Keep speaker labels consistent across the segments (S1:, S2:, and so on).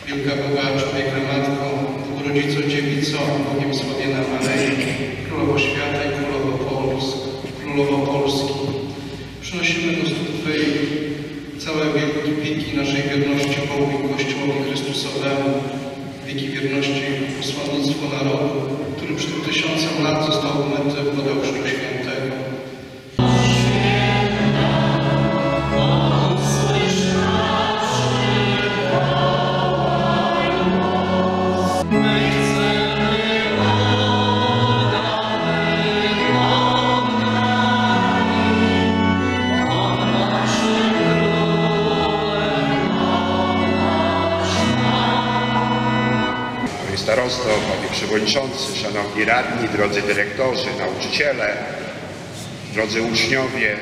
S1: Wielka Boga, człowieka Matko, rodzicą dziewicą, Bogiem sławiona Maryi, Królowo Świata i Królowo Polski. Przynosimy do stóp Twych całe wieki naszej wierności Bogu i Kościołowi Chrystusowemu, wieki wierności posłannictwu narodu, który przed 1000 lat został umyty w wodę Chrztu Świętego.
S2: Starosto, Panie Przewodniczący, Szanowni Radni, drodzy dyrektorzy, nauczyciele, drodzy uczniowie,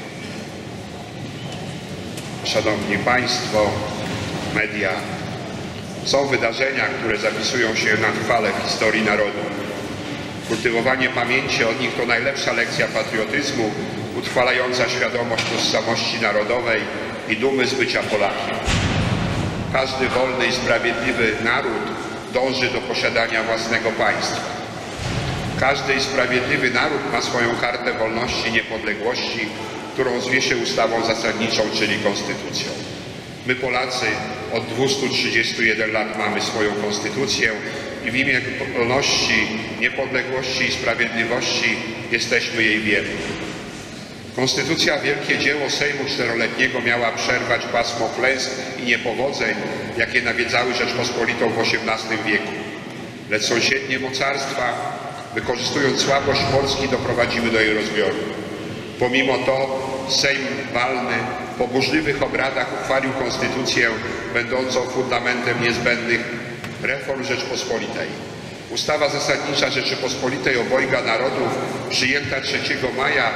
S2: Szanowni Państwo, media. Są wydarzenia, które zapisują się na trwale w historii narodu. Kultywowanie pamięci o nich to najlepsza lekcja patriotyzmu, utrwalająca świadomość tożsamości narodowej i dumy z bycia Polakiem. Każdy wolny i sprawiedliwy naród dąży do posiadania własnego państwa. Każdy sprawiedliwy naród ma swoją kartę wolności i niepodległości, którą zwie się ustawą zasadniczą, czyli konstytucją. My Polacy od 231 lat mamy swoją konstytucję i w imię wolności, niepodległości i sprawiedliwości jesteśmy jej wierni. Konstytucja, wielkie dzieło Sejmu Czteroletniego, miała przerwać pasmo klęsk i niepowodzeń, jakie nawiedzały Rzeczpospolitą w XVIII wieku. Lecz sąsiednie mocarstwa, wykorzystując słabość Polski, doprowadziły do jej rozbioru. Pomimo to Sejm walny po burzliwych obradach uchwalił konstytucję będącą fundamentem niezbędnych reform Rzeczpospolitej. Ustawa zasadnicza Rzeczypospolitej Obojga Narodów, przyjęta 3 maja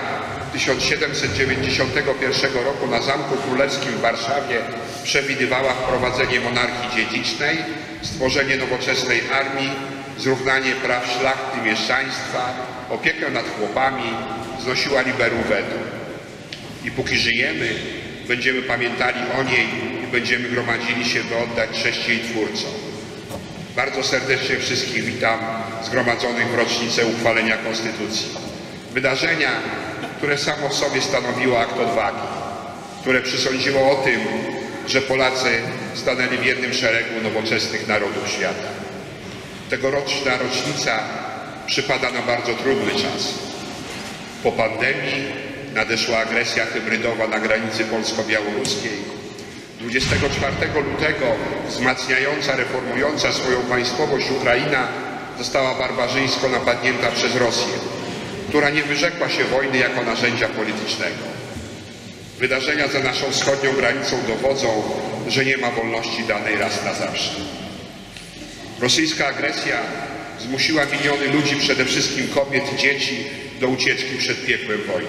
S2: 1791 roku na Zamku Królewskim w Warszawie, przewidywała wprowadzenie monarchii dziedzicznej, stworzenie nowoczesnej armii, zrównanie praw szlachty i mieszczaństwa, opiekę nad chłopami, znosiła liberum veto. I póki żyjemy, będziemy pamiętali o niej i będziemy gromadzili się, by oddać cześć jej twórcom. Bardzo serdecznie wszystkich witam zgromadzonych w rocznicę uchwalenia Konstytucji. Wydarzenia, które samo w sobie stanowiło akt odwagi, które przysądziło o tym, że Polacy stanęli w jednym szeregu nowoczesnych narodów świata. Tegoroczna rocznica przypada na bardzo trudny czas. Po pandemii nadeszła agresja hybrydowa na granicy polsko-białoruskiej. 24 lutego wzmacniająca, reformująca swoją państwowość Ukraina została barbarzyńsko napadnięta przez Rosję, która nie wyrzekła się wojny jako narzędzia politycznego. Wydarzenia za naszą wschodnią granicą dowodzą, że nie ma wolności danej raz na zawsze. Rosyjska agresja zmusiła miliony ludzi, przede wszystkim kobiet i dzieci, do ucieczki przed piekłem wojny.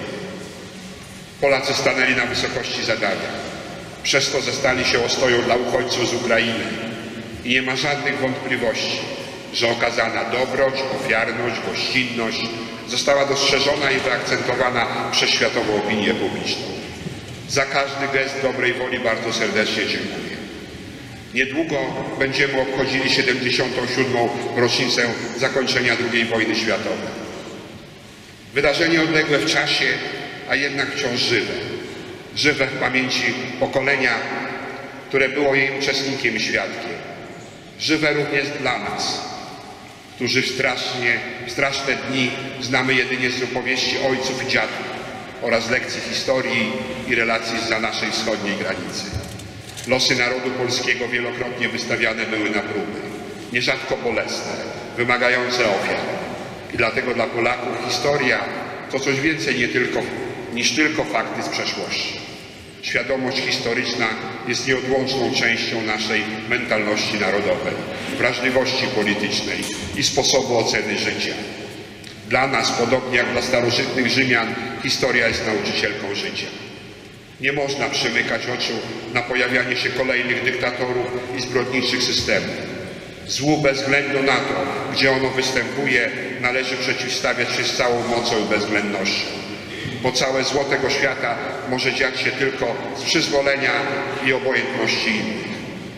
S2: Polacy stanęli na wysokości zadania. Przez to stali się ostoją dla uchodźców z Ukrainy. I nie ma żadnych wątpliwości, że okazana dobroć, ofiarność, gościnność została dostrzeżona i wyakcentowana przez światową opinię publiczną. Za każdy gest dobrej woli bardzo serdecznie dziękuję. Niedługo będziemy obchodzili 77. rocznicę zakończenia II wojny światowej. Wydarzenie odległe w czasie, a jednak wciąż żywe. Żywe w pamięci pokolenia, które było jej uczestnikiem i świadkiem. Żywe również dla nas, którzy w straszne dni znamy jedynie z opowieści ojców i dziadów oraz lekcji historii i relacji zza naszej wschodniej granicy. Losy narodu polskiego wielokrotnie wystawiane były na próby, nierzadko bolesne, wymagające ofiar. I dlatego dla Polaków historia to coś więcej niż tylko fakty z przeszłości. Świadomość historyczna jest nieodłączną częścią naszej mentalności narodowej, wrażliwości politycznej i sposobu oceny życia. Dla nas, podobnie jak dla starożytnych Rzymian, historia jest nauczycielką życia. Nie można przymykać oczu na pojawianie się kolejnych dyktatorów i zbrodniczych systemów. Złu bez względu na to, gdzie ono występuje, należy przeciwstawiać się z całą mocą i bezwzględnością. Bo całe zło tego świata może dziać się tylko z przyzwolenia i obojętności innych.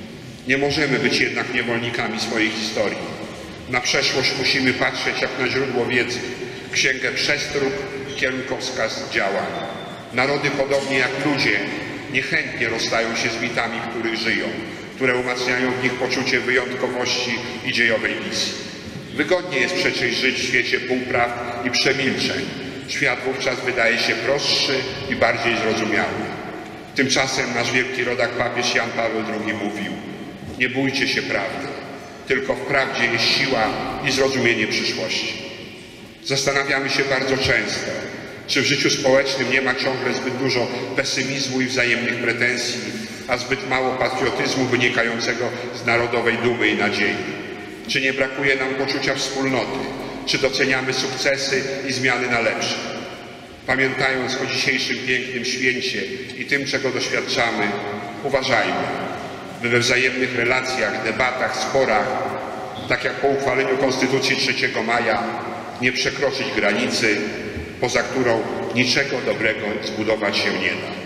S2: Nie możemy być jednak niewolnikami swojej historii. Na przeszłość musimy patrzeć jak na źródło wiedzy, księgę przestróg, kierunkowskaz działań. Narody, podobnie jak ludzie, niechętnie rozstają się z mitami, w których żyją, które umacniają w nich poczucie wyjątkowości i dziejowej misji. Wygodnie jest przecież żyć w świecie półpraw i przemilczeń. Świat wówczas wydaje się prostszy i bardziej zrozumiały. Tymczasem nasz wielki rodak papież Jan Paweł II mówił: nie bójcie się prawdy, tylko w prawdzie jest siła i zrozumienie przyszłości. Zastanawiamy się bardzo często, czy w życiu społecznym nie ma ciągle zbyt dużo pesymizmu i wzajemnych pretensji, a zbyt mało patriotyzmu wynikającego z narodowej dumy i nadziei. Czy nie brakuje nam poczucia wspólnoty? Czy doceniamy sukcesy i zmiany na lepsze? Pamiętając o dzisiejszym pięknym święcie i tym, czego doświadczamy, uważajmy, by we wzajemnych relacjach, debatach, sporach, tak jak po uchwaleniu Konstytucji 3 maja, nie przekroczyć granicy, poza którą niczego dobrego zbudować się nie da.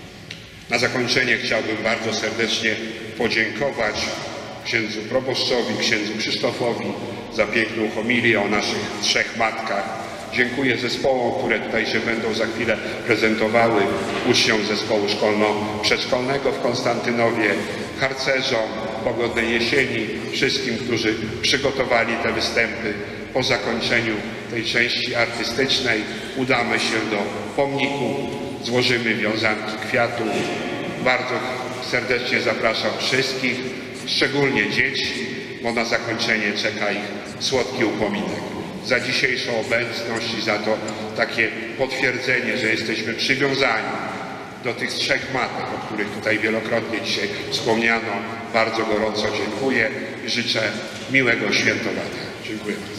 S2: Na zakończenie chciałbym bardzo serdecznie podziękować księdzu proboszczowi, księdzu Krzysztofowi za piękną homilię o naszych trzech matkach. Dziękuję zespołom, które tutaj się będą za chwilę prezentowały, uczniom zespołu szkolno-przedszkolnego w Konstantynowie, harcerzom, pogodnej jesieni, wszystkim, którzy przygotowali te występy. Po zakończeniu tej części artystycznej udamy się do pomniku, złożymy wiązanki kwiatów. Bardzo serdecznie zapraszam wszystkich, szczególnie dzieci, bo na zakończenie czeka ich słodki upominek. Za dzisiejszą obecność i za to takie potwierdzenie, że jesteśmy przywiązani do tych trzech matek, o których tutaj wielokrotnie dzisiaj wspomniano. Bardzo gorąco dziękuję i życzę miłego świętowania. Dziękuję bardzo.